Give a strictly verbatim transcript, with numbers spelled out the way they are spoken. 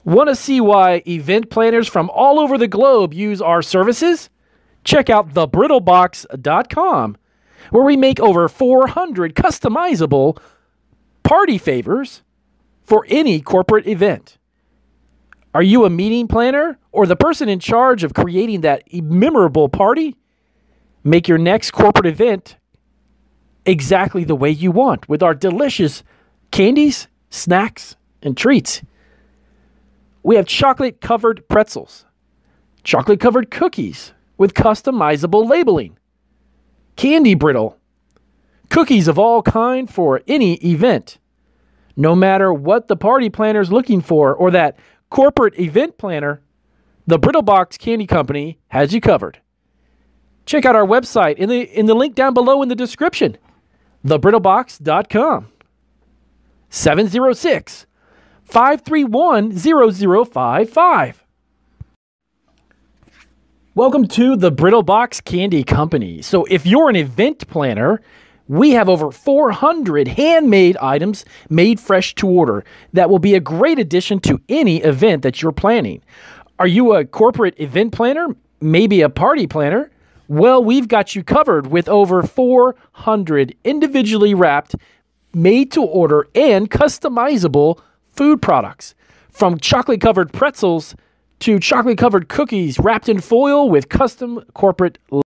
Want to see why event planners from all over the globe use our services? Check out the brittle box dot com, where we make over four hundred customizable party favors for any corporate event. Are you a meeting planner or the person in charge of creating that memorable party? Make your next corporate event exactly the way you want with our delicious candies, snacks, and treats. We have chocolate-covered pretzels, chocolate-covered cookies with customizable labeling, candy brittle, cookies of all kind for any event. No matter what the party planner is looking for or that corporate event planner, the Brittle Box Candy Company has you covered. Check out our website in the in the link down below in the description, the brittle box dot com. seven zero six, five three one, zero zero five five. Welcome to the Brittle Box Candy Company. So if you're an event planner, we have over four hundred handmade items made fresh to order that will be a great addition to any event that you're planning. Are you a corporate event planner? Maybe a party planner? Well, we've got you covered with over four hundred individually wrapped, made to order, and customizable food products. From chocolate-covered pretzels to chocolate-covered cookies wrapped in foil with custom corporate